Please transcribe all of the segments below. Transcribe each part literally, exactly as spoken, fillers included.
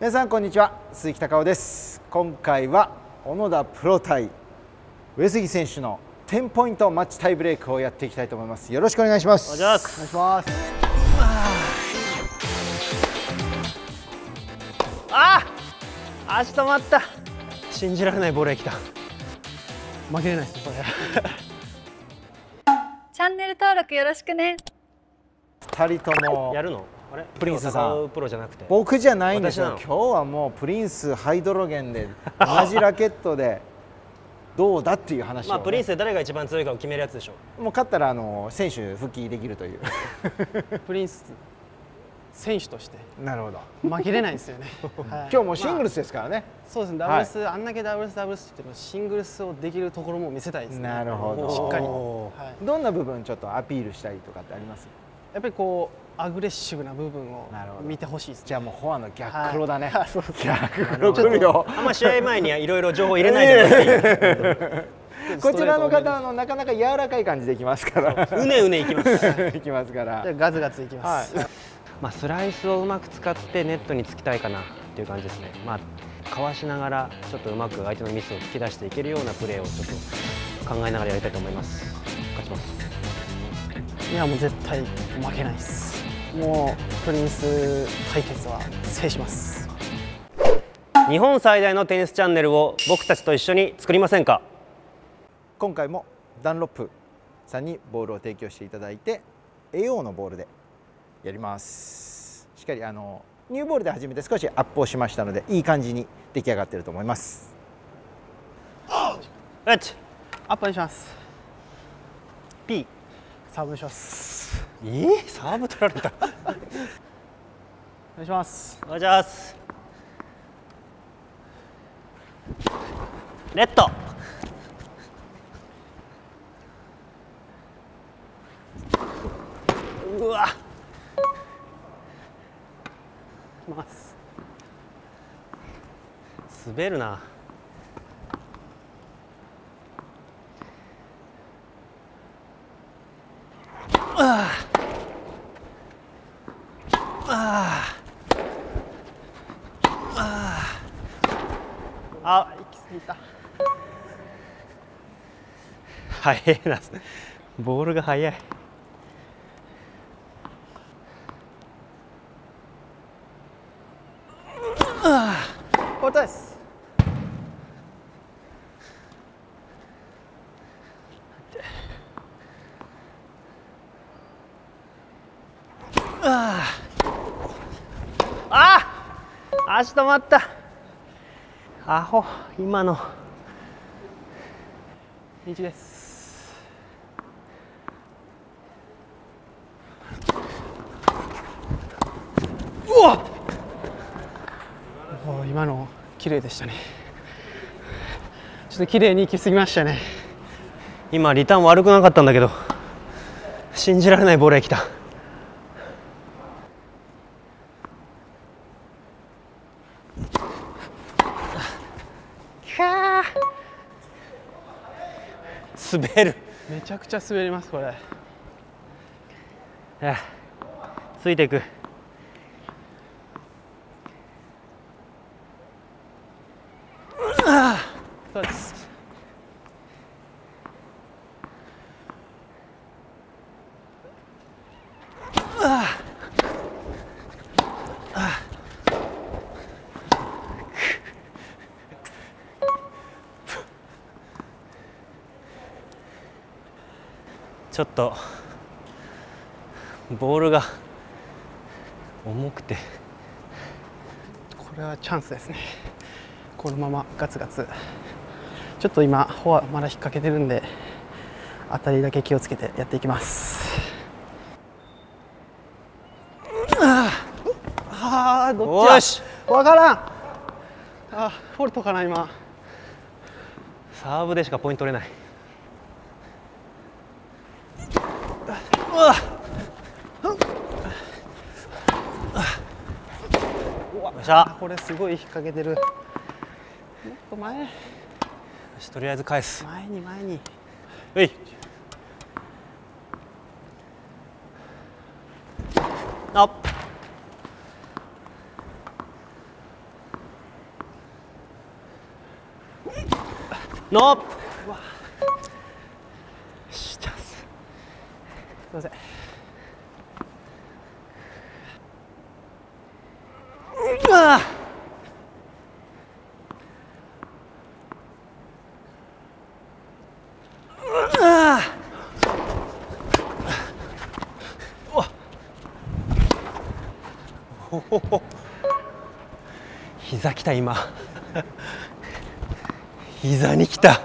皆さんこんにちは、鈴木隆夫です。今回は小野田プロ対上杉選手のテンポイントマッチタイブレークをやっていきたいと思います。よろしくお願いします。 お願いします。ああ、足止まった。信じられないボールが来た。負けれないですねこれ。 チャンネル登録よろしくね。 二人ともやるの？あれ？ プリンスさん、 プロじゃなくて。 僕じゃないんですよ。 私なの？ 今日はもうプリンスハイドロゲンで同じラケットでどうだっていう話を、ね。 まあプリンスで誰が一番強いかを決めるやつでしょ。 もう勝ったらあの選手復帰できるという。 プリンス選手としてなるほど。 負けれないですよね。 はい、今日もシングルスですからね。まあ、 そうですね。ダブルス、はい、あんだけダブルスダブルスって言ってもシングルスをできるところも見せたいですね。 なるほど。 しっかり。 はい、どんな部分ちょっとアピールしたいとかってあります？ やっぱりこうアグレッシブな部分を見てほしいです、ね。 じゃあもうフォアの逆黒だね。 はい、 逆黒来るよ。 あんま試合前にはいろいろ情報入れないでください。 こちらの方はのなかなか柔らかい感じでいきますから。 うねうねいきます。 いきますから。 じゃガツガツいきます。はい、 まあスライスをうまく使ってネットにつきたいかなっていう感じですね。まあかわしながらちょっとうまく相手のミスを引き出していけるようなプレーをちょっと考えながらやりたいと思います。勝ちます。 いやもう絶対負けないです。もうプリンス対決は制します。 日本最大のテニスチャンネルを僕たちと一緒に作りませんか。 今回もダンロップさんにボールを提供していただいて エーオー のボールでやります。しっかりあのニューボールで始めて少しアップをしましたのでいい感じに出来上がっていると思います。 アップにします。 P サーブにします。 えー、サーブ取られた。 お願いします。 お願いします。ネット。うわ。 ます。 滑るな。ああああ、 行き過ぎた。 速いな。ボールが速い。 ああ、ポイントです。 ああ、足止まった。アホ、今の。 にです。うわっ。お、今の綺麗でしたね。ちょっと綺麗に行き過ぎましたね。 今リターン悪くなかったんだけど、信じられないボールが来た。滑る。 めちゃくちゃ滑りますこれ。 ついていく。 ああ、そうです。 ああ。ちょっとボールが重くて、 これはチャンスですね。このままガツガツ。ちょっと今フォアまだ引っ掛けてるんで当たりだけ気をつけてやっていきます。ああ、どっちや。よし、わからん。あ、フォルトかな今。 サーブでしかポイント取れない。 うわっ。 よっしゃ。 これすごい引っ掛けてる。もっと前。よし、とりあえず返す。 前に前に。 はい。あっ。 ノー。しチャンス。 すいません。 うわあおお、膝きた今膝にきた。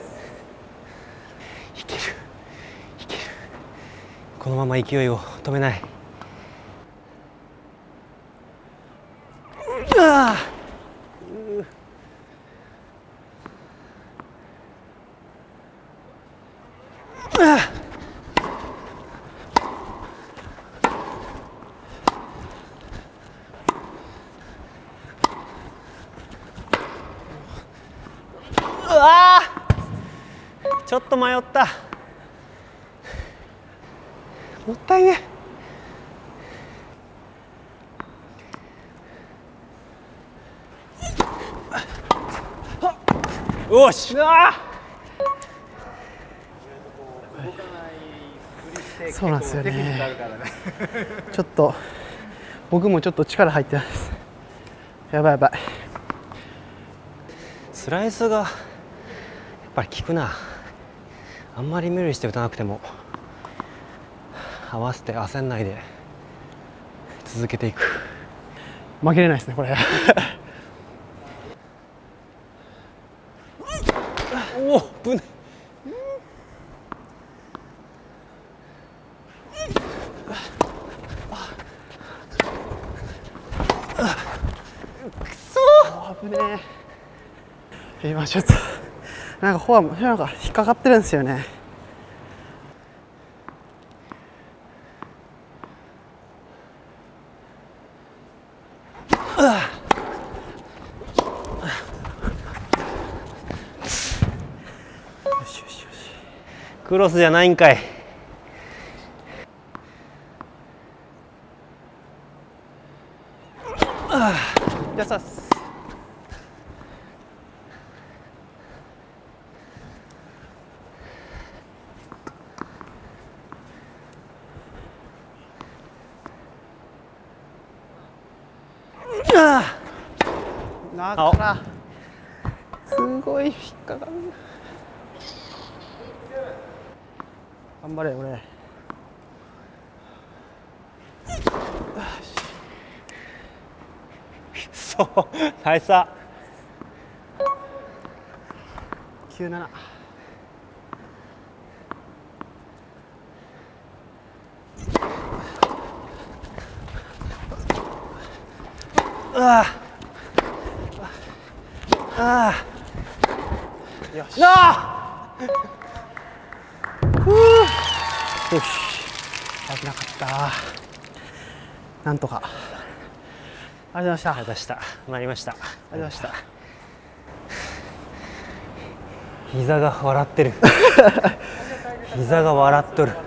いけるいける、このまま勢いを止めない。うわあうわー、ちょっと迷った。もったいね。よし。うわそうなんですよね。ちょっと僕もちょっと力入ってます。やばいやばい。 スライスがやっぱり効くな。あんまり無理して打たなくても合わせて焦んないで続けていく。 負けれないですねこれ。 おお、ぶね。くそ危ねえ。今ちょっとなんかフォアもなんか引っかかってるんですよね。 クロスじゃないんかい。 やさす。だからすごい引っかかる。頑張れ俺。 そう大差。 きゅうなな。 うわああ、よし。なあ。 よし。危なかった。なんとか。ありがとうございました。 ありがとうございました。参りました。 ありがとうございました。 膝が笑ってる。膝が笑っとる。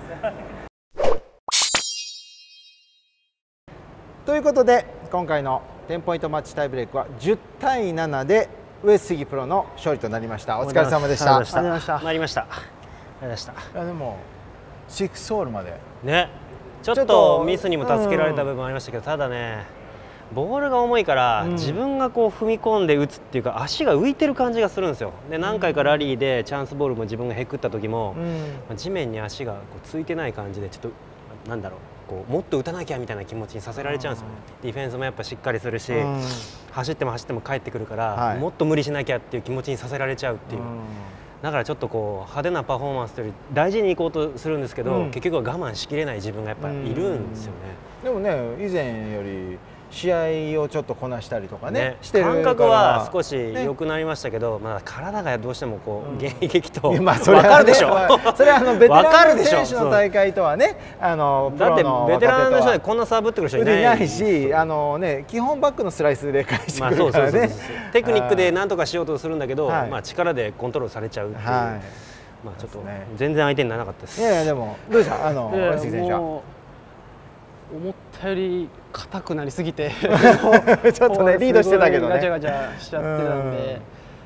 ということで今回のテンポイントマッチタイブレークはじゅうたいななで上杉プロの勝利となりました。お疲れ様でした。 ありがとうございました。 参りました。ありがとうございました。 いやでもシックスホールまでね、ちょっとミスにも助けられた部分ありましたけど、ただねボールが重いから、うん、自分がこう踏み込んで打つっていうか足が浮いてる感じがするんですよ。で何回かラリーでチャンスボールも自分がへくった時も、うん、地面に足がこうついてない感じでちょっとなんだろうこうもっと打たなきゃみたいな気持ちにさせられちゃうんですよね。ディフェンスもやっぱしっかりするし、うん、走っても走っても帰ってくるから、はい、もっと無理しなきゃっていう気持ちにさせられちゃうっていう。うん、だからちょっとこう派手なパフォーマンスというより大事にいこうとするんですけど、うん、結局は我慢しきれない自分がやっぱりいるんですよね。 でもね以前より試合をちょっとこなしたりとかね、ねしてる感覚は少し良くなりましたけど、ね、まだ体がどうしてもこう、うん、現役と分かるでしょ。 それはあのベテランの選手の大会とはね、あのだってベテランの人でこんなサーブ打ってくる人いないいないし、あのね基本バックのスライスで返してくるからね。 テクニックで何とかしようとするんだけど、はい、まあ力でコントロールされちゃうっていう、はい、まあちょっと全然相手にならなかったです。 いやいやでもどうでしたあの上杉選手は。 思ったより硬くなりすぎてちょっとねリードしてたけどねガチャガチャしちゃってたんで、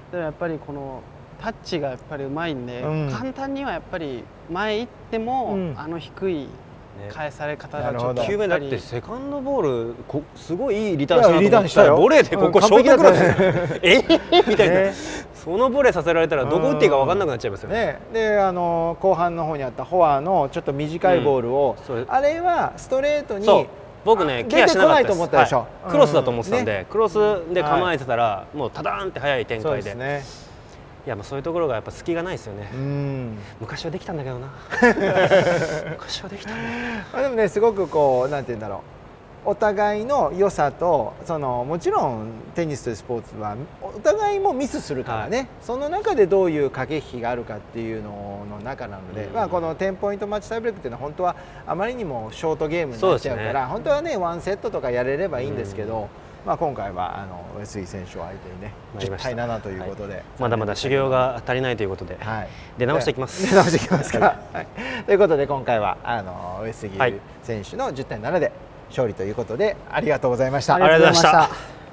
でもやっぱりこのタッチがやっぱりうまいんで、 うん、 簡単にはやっぱり前行っても、うん、あの低い返され方がちょっときゅうめだってセカンドボールこすごいいいリターンしたなと思っしたらボレーでここショートクロスえみたいな、ね、そのボレーさせられたらどこ打っていいか分かんなくなっちゃいますよね。 ねであの後半の方にあったフォアのちょっと短いボールを、うん、あれはストレートに僕ねケアしなかったです。 と思ったでしょ、はい、 クロスだと思ってたんで、ね、クロスで構えてたら、はい、もうタダーンって速い展開で。そうですね。いやまあそういうところがやっぱ隙がないですよね。うん昔はできたんだけどな。昔はできたね。 でもねすごくこうなんて言うんだろう、お互いの良さとそのもちろんテニスというスポーツはお互いもミスするからね、はい、その中でどういう駆け引きがあるかっていうのの中なので、うん、まあこのテンポイントマッチタイブレークっていうのは本当はあまりにもショートゲームになっちゃうから、ね、本当はねワンセットとかやれればいいんですけど。うんまあ今回はあの上杉選手を相手にねじゅうたいななということで、はい、 まだまだ修行が足りないということで、はい、出直していきます。 出直していきますか。はい、ということで今回はあの上杉選手のじゅうたいななで勝利ということでありがとうございました。 ありがとうございました。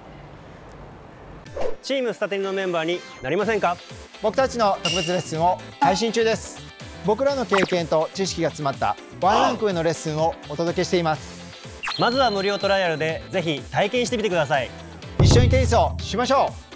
チームスタテニのメンバーになりませんか？ 僕たちの特別レッスンを配信中です。僕らの経験と知識が詰まったワンランク上のレッスンをお届けしています。 まずは無料トライアルでぜひ体験してみてください。 一緒にテニスをしましょう。